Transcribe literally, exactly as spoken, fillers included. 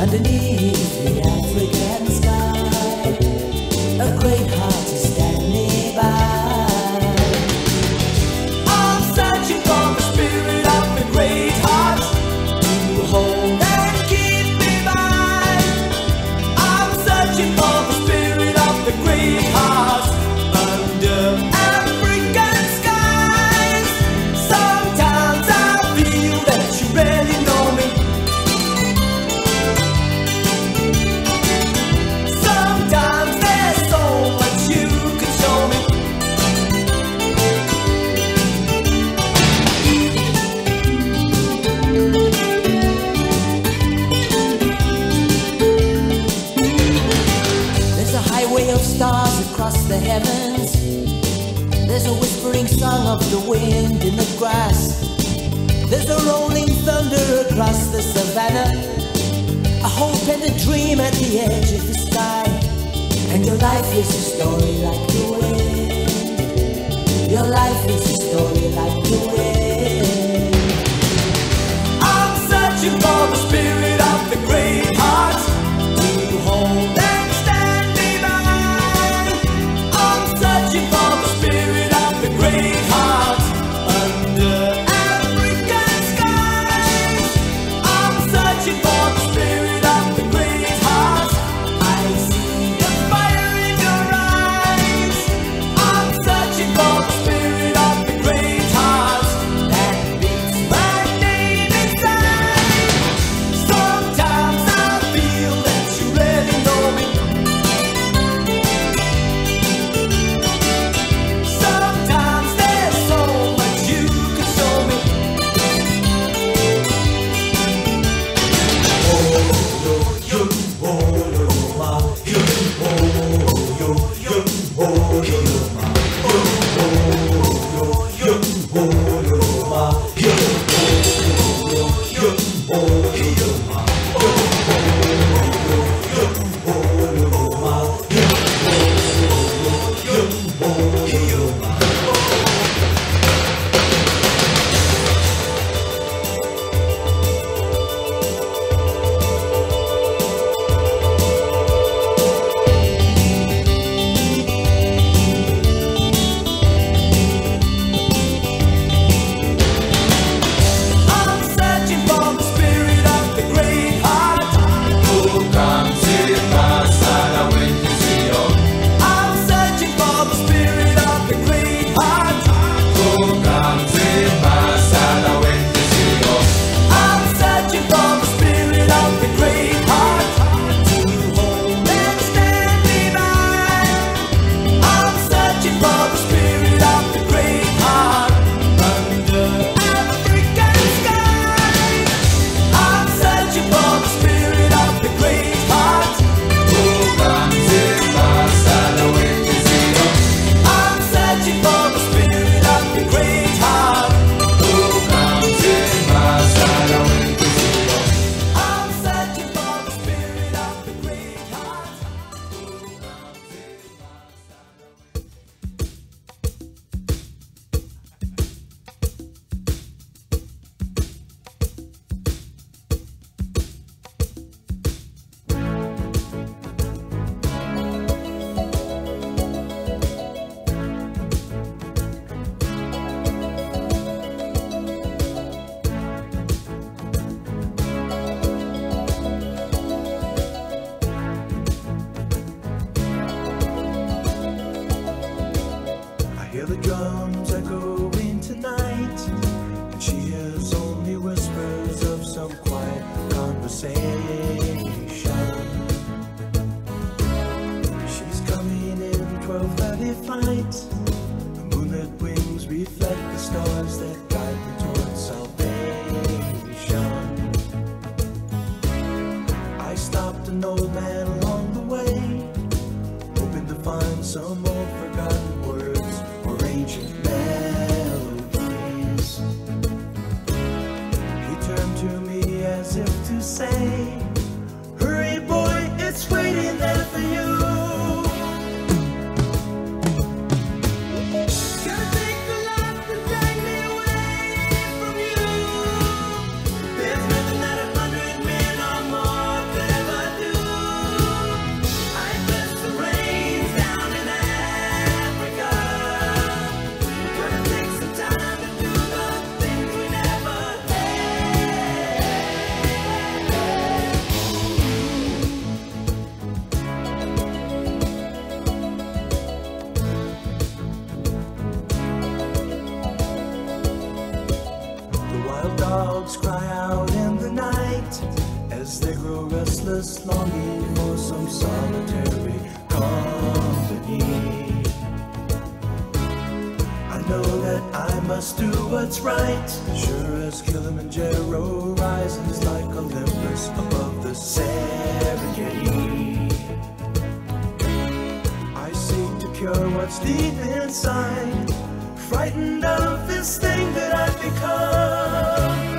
underneath the African sky. A great heart is standing by. I'm searching for the spirit of the great heart to hold and keep me by. I'm searching for the spirit of the great heart under African skies. Sometimes I feel that you really know me. Sometimes there's so much you can show me. There's a highway of stars across the heavens. There's a whispering song of the wind in the grass. There's a rolling thunder across the savannah. A hope and a dream at the edge of the sky. And your life is a story like the wind. Your life is a story like the wind. I'm searching for the spirit of the great heart to hold and stand me by. I'm searching for the spirit of the great heart under African skies. I'm searching for the spirit of the great heart. I see the fire in your eyes. I'm searching for the spirit of the great heart that beats my name inside. Sometimes I feel that you really know me. Sometimes there's so much you can show me. I'm searching for the spirit of the great heart. I'm searching for the spirit of the great heart. I'm searching for the spirit of the great heart to hold and stand me by. I'm searching for the spirit of the great heart under African skies. I'm searching for the spirit of the great heart. I'm searching for the spirit of the great heart. I'm searching for the spirit of the great heart. I hear the drums echoing tonight, and she hears only whispers of some quiet conversation. She's coming in twelve thirty flight. The moonlit wings reflect the stars that guide me towards salvation. I stopped an old man along the way, hoping to find some old forgotten words or ancient melodies. He turned to me as if to say, hurry boy, it's waiting there for you. Gotta take the life to drag me away from you. There's nothing that a hundred men or more could ever dogs cry out in the night as they grow restless, longing for some solitary company. I know that I must do what's right, sure as Kilimanjaro rises like Olympus above the Serengeti. I seek to cure what's deep inside, frightened of this thing that I've become.